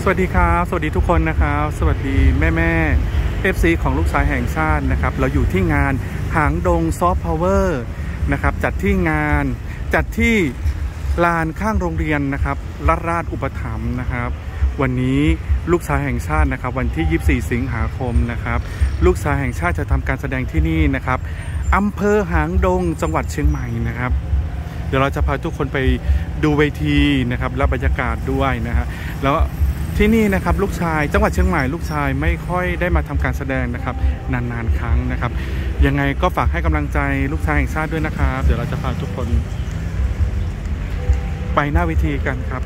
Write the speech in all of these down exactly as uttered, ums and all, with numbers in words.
สวัสดีครับสวัสดีทุกคนนะครับสวัสดีแม่แม่ เอฟ ซี ของลูกชายแห่งชาตินะครับเราอยู่ที่งานหางดงซอฟต์พาวเวอร์นะครับจัดที่งานจัดที่ลานข้างโรงเรียนนะครับรัฐราชอุปถัมภ์นะครับวันนี้ลูกชายแห่งชาตินะครับวันที่ยี่สิบสี่สิงหาคมนะครับลูกชายแห่งชาติจะทำการแสดงที่นี่นะครับอำเภอหางดงจังหวัดเชียงใหม่นะครับเดี๋ยวเราจะพาทุกคนไปดูเวทีนะครับและบรรยากาศด้วยนะฮะแล้วที่นี่นะครับลูกชายจังหวัดเชียงใหม่ลูกชายไม่ค่อยได้มาทำการแสดงนะครับนานๆครั้งนะครับยังไงก็ฝากให้กำลังใจลูกชายแห่งชาติด้วยนะครับเดี๋ยวเราจะพาทุกคนไปหน้าเวทีกันครับ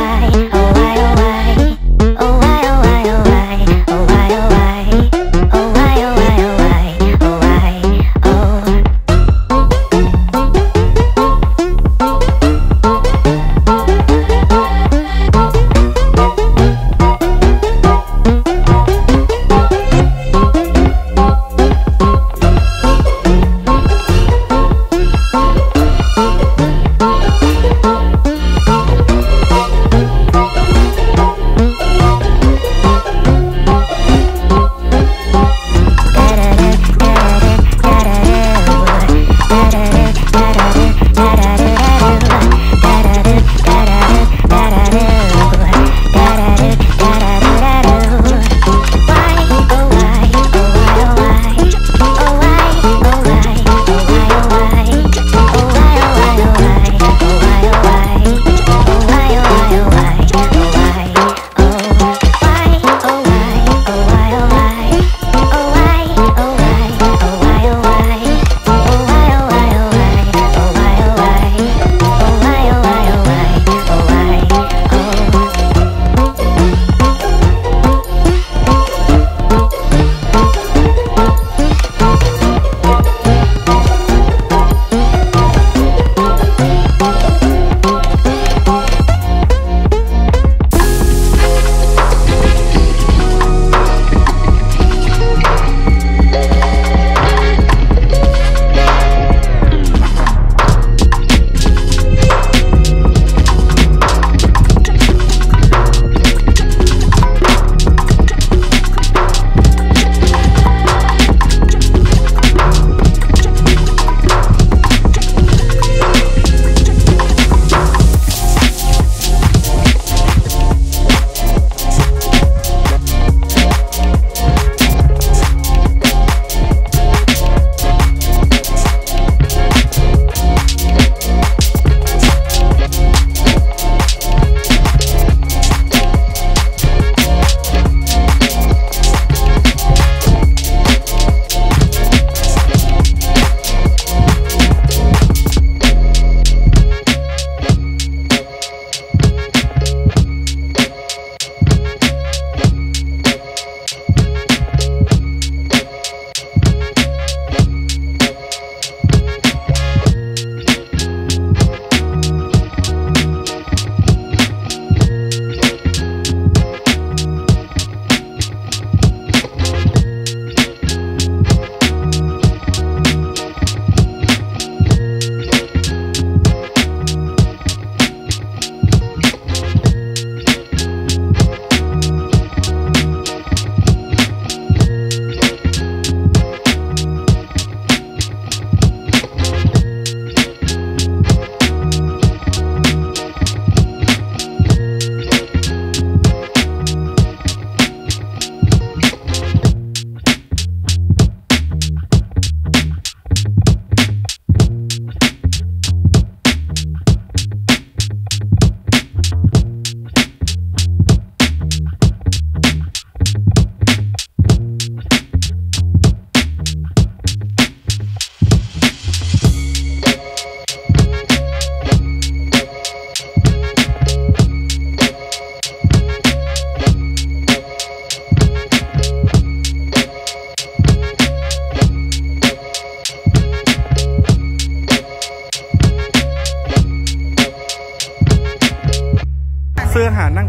Oh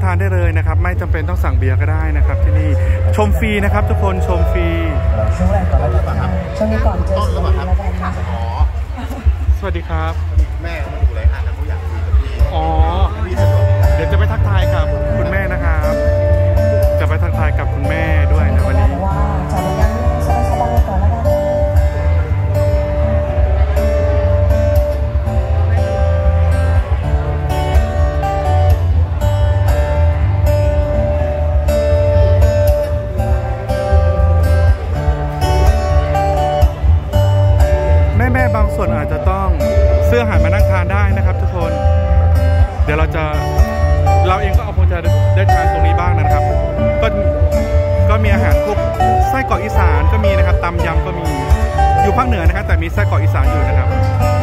านได้เลยนะครับไม่จำเป็นต้องสั่งเบียร์ก็ได้นะครับที่นี่ชมฟรีนะครับทุกคนชมฟรีช่วงแรกก่อนแล้วกันครับช่วงนี้ก่อนเจอกันแล้วกันค่ะอ๋อสวัสดีครับแม่เขามาดูรายการแต่เขาอยากคุยกับพี่อ๋อเดี๋ยวจะไปทักทายกับคุณแม่นะครับจะไปทักทายกับคุณแม่ด้วยนะวันนี้ว่าจะไปยังสบายๆก่อนแล้วกันแม่ๆบางส่วนอาจจะต้องเสื้อหันมานั่งทานได้นะครับทุกคนเดี๋ยวเราจะเราเองก็เอาคงจะได้ทานตรงนี้บ้างนะครับก็ก็มีอาหารพวกไส้กรอกอีสานก็มีนะครับตำยำก็มีอยู่ภาคเหนือนะครับแต่มีไส้กรอกอีสานอยู่นะครับ